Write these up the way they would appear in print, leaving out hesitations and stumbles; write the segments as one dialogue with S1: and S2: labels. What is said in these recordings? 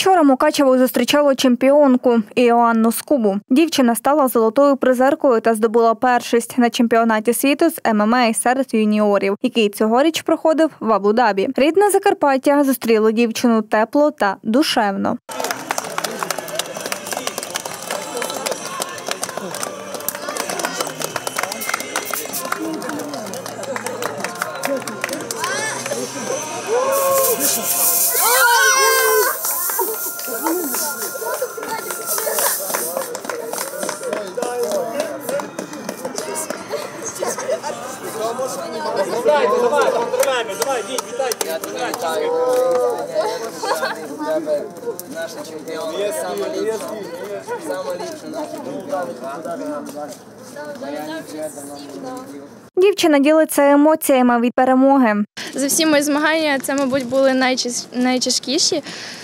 S1: Учора Мукачево зустрічало чемпіонку Іоанну Скубу. Дівчина стала золотою призеркою та здобула першість на чемпіонаті світу з ММА серед юніорів, який цьогоріч проходив в Абу-Дабі. Рідне Закарпаття зустріло дівчину тепло та душевно.
S2: Наша чемпіонка, сама ліпша.
S1: Дівчина ділиться емоціями від перемоги.
S3: За всі мої змагання це, мабуть, були найтяжкіші.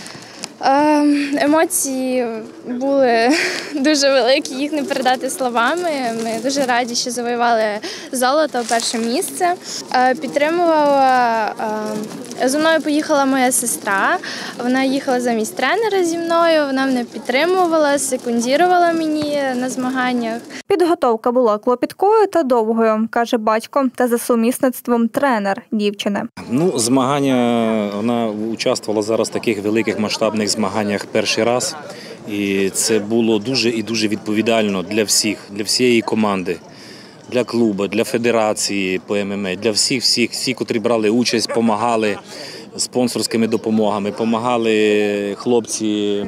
S3: Емоції були дуже великі, їх не передати словами. Ми дуже раді, що завоювали золото, перше місце. Підтримувала, зі мною поїхала моя сестра, вона їхала замість тренера зі мною, вона мене підтримувала, секундувала мені на змаганнях.
S1: Підготовка була клопіткою та довгою, каже батько, та за сумісництвом тренер дівчини.
S4: Змагання, вона участвувала зараз в таких великих масштабних змаганнях перший раз. І це було дуже і дуже відповідально для всіх, для всієї команди, для клубу, для федерації по ММА, для всіх, котрі брали участь, допомагали спонсорськими допомогами, допомагали хлопці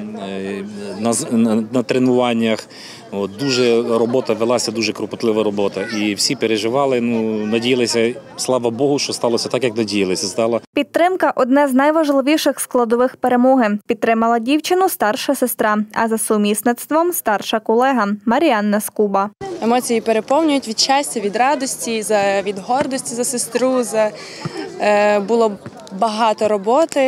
S4: на тренуваннях. Дуже робота велася, дуже кропотлива робота. І всі переживали, надіялися, слава Богу, що сталося так, як надіялися.
S1: Підтримка – одне з найважливіших складових перемоги. Підтримала дівчину старша сестра, а за сумісництвом – старша колега Маріанна Скуба.
S5: Емоції переповнюють від щастя, від радості, від гордості за сестру. Було багато роботи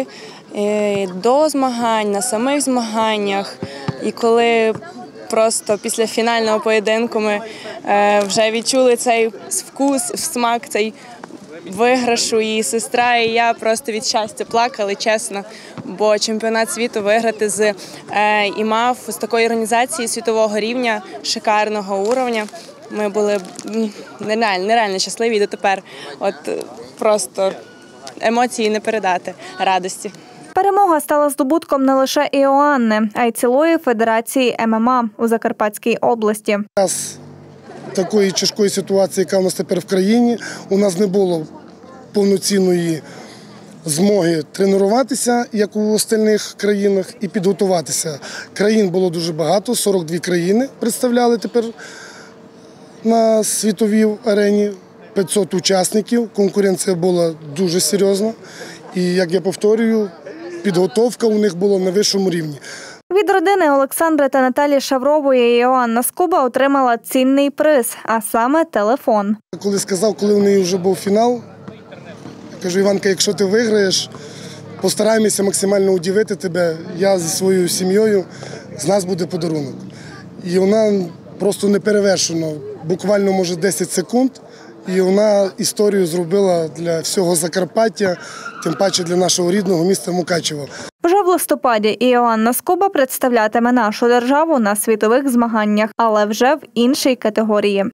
S5: до змагань, на самих змаганнях. І коли просто після фінального поєдинку ми вже відчули цей вкус, смак, цей виграшу, і сестра, і я просто від щастя плакали, чесно. Бо чемпіонат світу виграти з ІМАФ, з такої організації світового рівня, шикарного уровня. Ми були нереально щасливі і дотепер. Просто емоції не передати, радості.
S1: Перемога стала здобутком не лише Іоанни, а й цілої Федерації ММА у Закарпатській області.
S6: З такої тяжкої ситуації, яка у нас тепер в країні, у нас не було повноцінної змоги тренуватися, як у остальних країнах, і підготуватися. Країн було дуже багато, 42 країни представляли тепер на світовій арені, 500 учасників, конкуренція була дуже серйозна. І, як я повторюю, підготовка у них була на вищому рівні.
S1: Від родини Олександри та Наталі Шаврової Іоанна Скуба отримала цінний приз, а саме телефон.
S6: Коли у неї вже був фінал, я кажу: Іванка, якщо ти виграєш, постараємося максимально удивити тебе, я зі своєю сім'єю, з нас буде подарунок. І вона просто неперевершено, буквально, може, 10 секунд, і вона історію зробила для всього Закарпаття, тим паче для нашого рідного міста Мукачево.
S1: Вже в листопаді Іоанна Скуба представлятиме нашу державу на світових змаганнях, але вже в іншій категорії.